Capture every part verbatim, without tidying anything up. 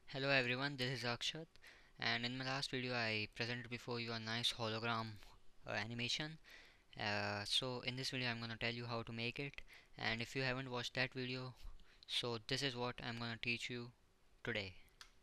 Hello everyone, this is Akshat, and in my last video I presented before you a nice hologram uh, animation. Uh, so in this video I'm gonna tell you how to make it, and if you haven't watched that video, so this is what I'm gonna teach you today.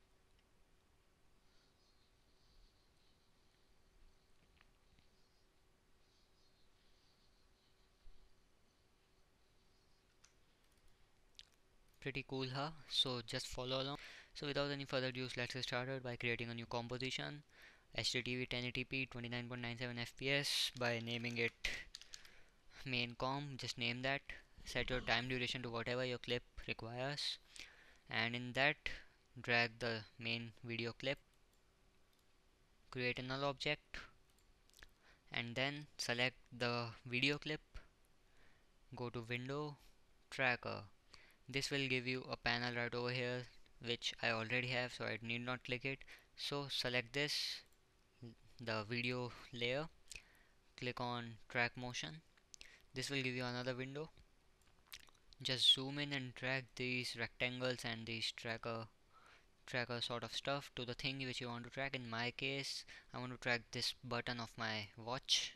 Pretty cool, huh? So just follow along. So without any further ado, let's get started by creating a new composition. H D T V ten eighty p twenty-nine point nine seven F P S by naming it main com. Just name that. Set your time duration to whatever your clip requires, and in that drag the main video clip, create a null object, and then select the video clip, go to window, tracker. This will give you a panel right over here, which I already have, so I need not click it. So select this, the video layer, click on track motion. This will give you another window. Just zoom in and drag these rectangles and these tracker tracker sort of stuff to the thing which you want to track. In my case, I want to track this button of my watch.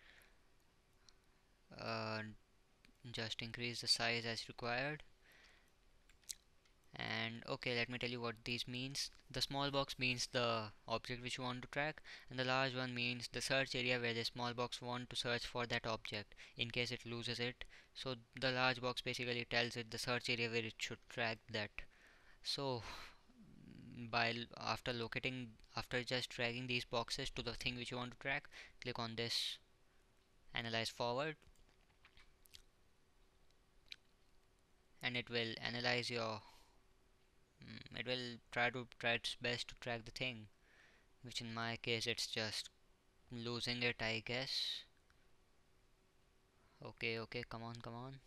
uh, just increase the size as required. And okay, let me tell you what these means. The small box means the object which you want to track, and the large one means the search area where the small box want to search for that object in case it loses it. So the large box basically tells it the search area where it should track that. So by after locating after just dragging these boxes to the thing which you want to track, click on this analyze forward, and it will analyze your mm, it will try to try its best to track the thing, which in my case it's just losing it, I guess. Okay, okay, come on, come on,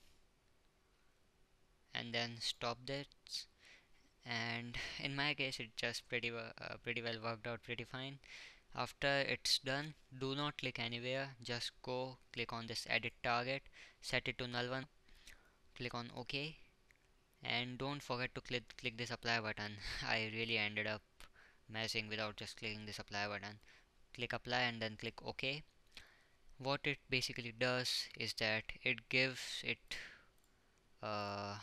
and then stop this. And in my case it just pretty well, uh, pretty well worked out pretty fine. After it's done, do not click anywhere, just go click on this edit target, set it to null one, click on OK, and don't forget to click click this apply button. I really ended up messing without just clicking this apply button. Click apply and then click OK. What it basically does is that it gives it uh,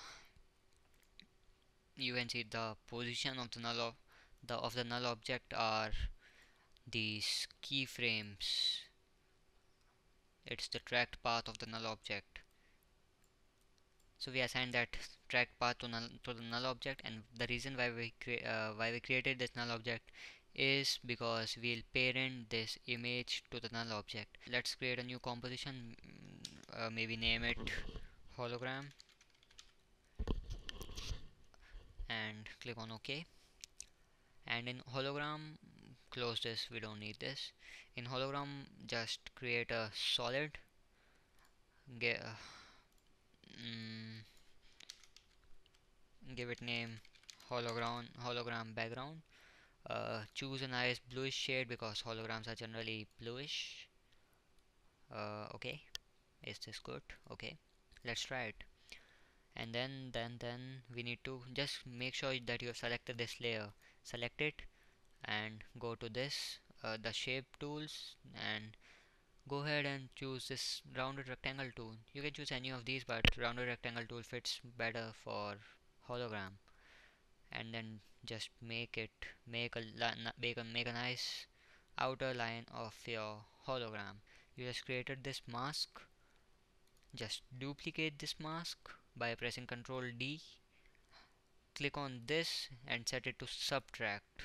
you can see the position of the null of the of the null object are these keyframes. It's the tracked path of the null object. So we assign that tracked path to null to the null object, and the reason why we cre- uh, why we created this null object is because we'll parent this image to the null object. Let's create a new composition, mm, uh, maybe name it hologram, and click on OK. And in hologram, close this, we don't need this. In hologram, just create a solid, get, uh, mm, give it name hologram hologram background. Uh, choose a nice bluish shade because holograms are generally bluish. Uh, okay, is this good? Okay, let's try it. And then then then we need to just make sure that you have selected this layer. Select it and go to this uh, the shape tools, and go ahead and choose this rounded rectangle tool. You can choose any of these, but rounded rectangle tool fits better for hologram. And then just make it make a make a make a nice outer line of your hologram. You just created this mask. Just duplicate this mask by pressing Ctrl D. Click on this and set it to subtract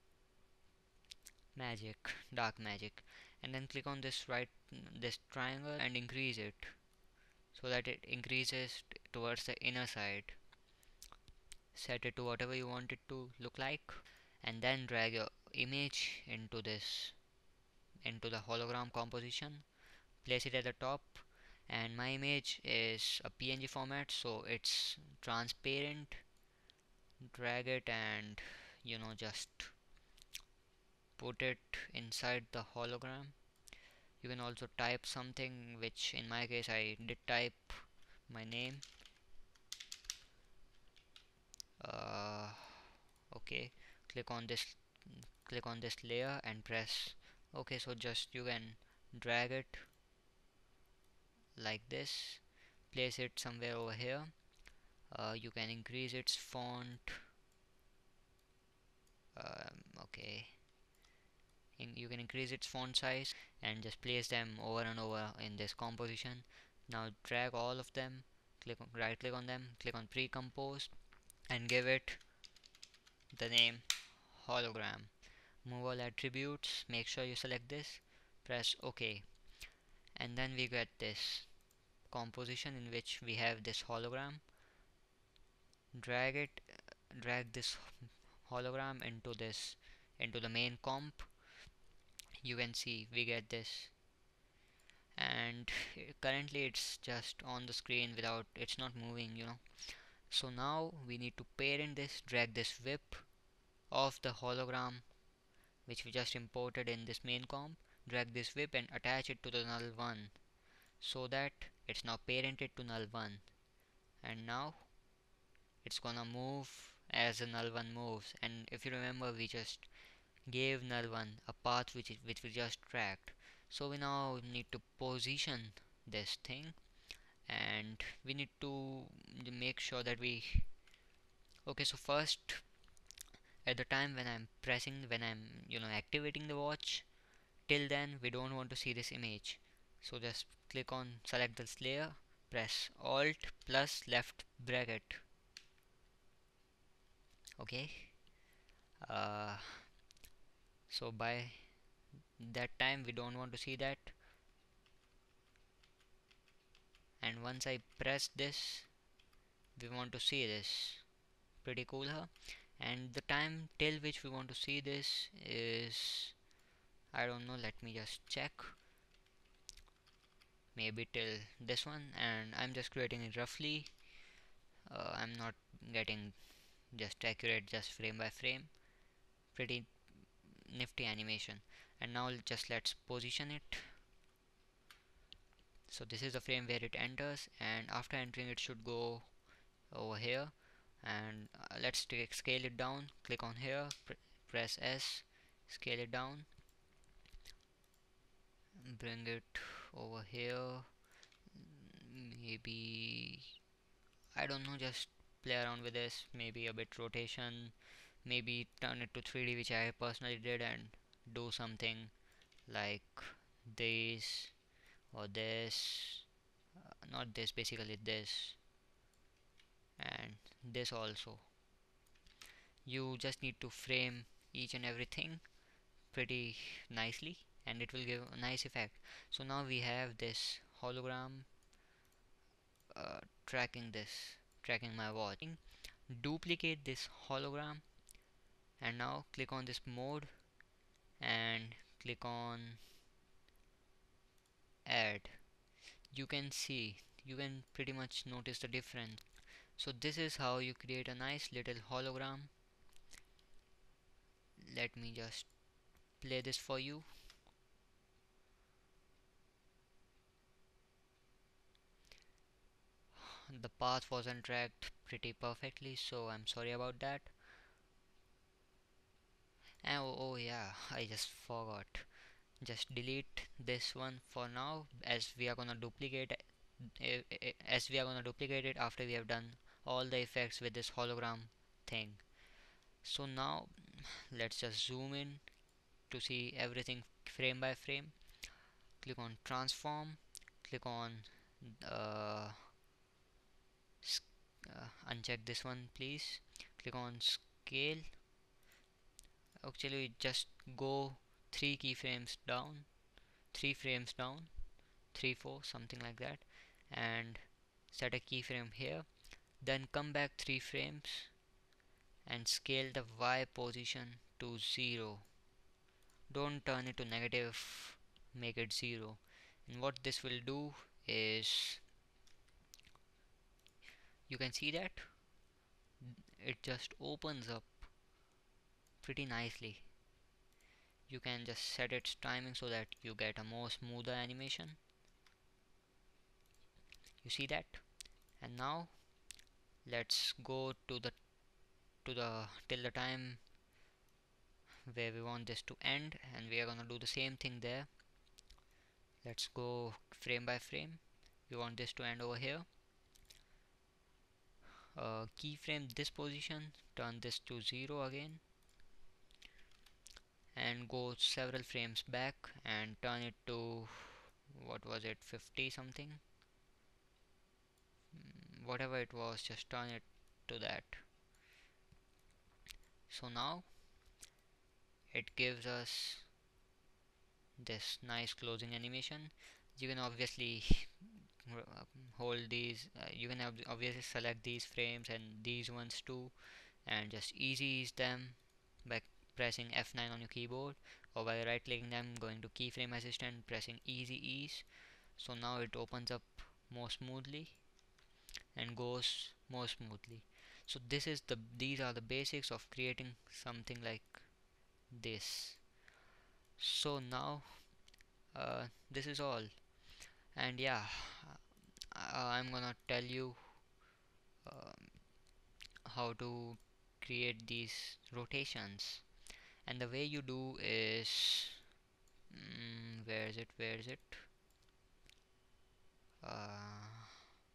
magic, dark magic, and then click on this right this triangle and increase it so that it increases towards the inner side. Set it to whatever you want it to look like, and then drag your image into this into the hologram composition, place it at the top. And my image is a P N G format, so it's transparent. Drag it and you know just put it inside the hologram. You can also type something, which in my case I did type my name. uh, okay, click on this click on this layer and press OK. So just you can drag it like this, place it somewhere over here. Uh, you can increase its font. Um, okay, in, you can increase its font size and just place them over and over in this composition. Now drag all of them, click on, right click on them, click on pre-compose and give it the name hologram. Move all attributes, make sure you select this, press OK, and then we get this composition in which we have this hologram. Drag it, drag this hologram into this into the main comp. You can see we get this, and currently it's just on the screen without, it's not moving, you know. So now we need to parent this, drag this whip of the hologram which we just imported in this main comp, drag this whip and attach it to the null one, so that it's now parented to null one, and now it's gonna move as the null one moves. And if you remember, we just gave null one a path which is, which we just tracked. So we now need to position this thing, and we need to make sure that we okay. So first, at the time when I'm pressing, when I'm you know activating the watch, till then we don't want to see this image. So just click on, select this layer, press alt plus left bracket. Okay, uh, so by that time we don't want to see that, and once I press this we want to see this. Pretty cool, huh? And the time till which we want to see this is, I don't know, let me just check, maybe till this one, and I'm just creating it roughly. uh, I'm not getting just accurate, just frame by frame. Pretty nifty animation. And now just let's position it. So this is the frame where it enters, and after entering it should go over here. And uh, let's take scale it down, click on here, pr press S, scale it down, bring it over here. Maybe, I don't know, just play around with this, maybe a bit rotation, maybe turn it to three D, which I personally did, and do something like this or this, uh, not this, basically this and this also. You just need to frame each and everything pretty nicely, and it will give a nice effect. So now we have this hologram uh, tracking this tracking my watch. Duplicate this hologram, and now click on this mode and click on add. You can see, you can pretty much notice the difference. So this is how you create a nice little hologram. Let me just play this for you. The path wasn't tracked pretty perfectly, so I'm sorry about that. And oh, oh yeah, I just forgot. Just delete this one for now, as we are gonna duplicate eh, eh, as we are gonna duplicate it after we have done all the effects with this hologram thing. So now let's just zoom in to see everything frame by frame. Click on transform, click on uh, uh, uncheck this one please, click on scale. Actually just go three keyframes down, three frames down, three four something like that, and set a keyframe here. Then come back three frames and scale the Y position to zero. Don't turn it to negative, make it zero. And what this will do is, you can see that it just opens up pretty nicely. You can just set its timing so that you get a more smoother animation. You see that? And now let's go to the to the till the time where we want this to end, and we are gonna do the same thing there. Let's go frame by frame. We want this to end over here. Uh, keyframe this position, turn this to zero again, and go several frames back and turn it to, what was it, fifty something, mm, whatever it was, just turn it to that. So now it gives us this nice closing animation. You can obviously uh, hold these, uh, you can ob- obviously select these frames and these ones too, and just easy ease them by pressing F nine on your keyboard, or by right clicking them, going to keyframe assistant, pressing easy ease. So now it opens up more smoothly and goes more smoothly. So this is the these are the basics of creating something like this. So now uh, this is all, and yeah, uh, I'm gonna tell you uh, how to create these rotations. And the way you do is, mm, where is it where is it uh,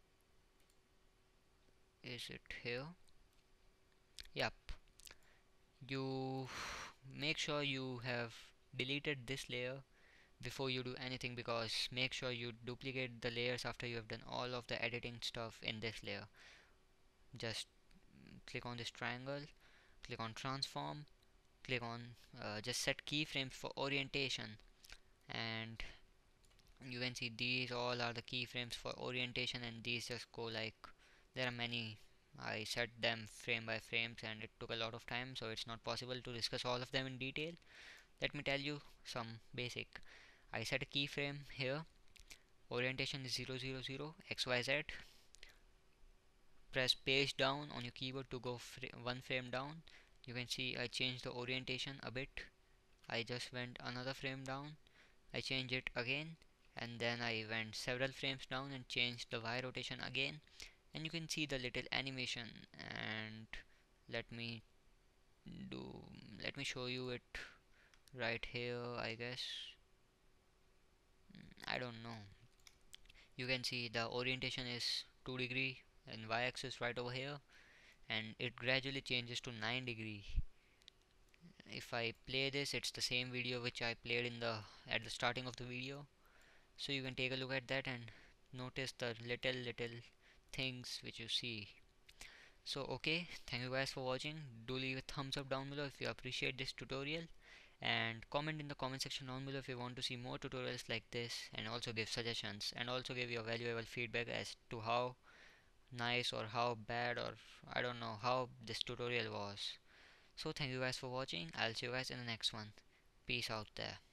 is it here? Yep, you make sure you have deleted this layer before you do anything, because make sure you duplicate the layers after you have done all of the editing stuff in this layer. Just mm, click on this triangle, click on transform, click on uh, just set keyframes for orientation, and you can see these all are the keyframes for orientation, and these just go like, there are many. I set them frame by frames and it took a lot of time, so it's not possible to discuss all of them in detail. Let me tell you some basic. I set a keyframe here, orientation is zero zero zero X Y Z. Press page down on your keyboard to go fr one frame down. You can see I changed the orientation a bit. I just went another frame down, I changed it again, and then I went several frames down and changed the Y rotation again, and you can see the little animation. And let me do let me show you it right here, I guess. Mm, I don't know. You can see the orientation is two degree and Y axis right over here, and it gradually changes to nine degree. If I play this, it's the same video which I played in the at the starting of the video, so you can take a look at that and notice the little little things which you see. So okay, thank you guys for watching. Do leave a thumbs up down below if you appreciate this tutorial, and comment in the comment section down below if you want to see more tutorials like this, and also give suggestions, and also give your valuable feedback as to how nice or how bad, or I don't know, how this tutorial was. So thank you guys for watching. I'll see you guys in the next one. Peace out there.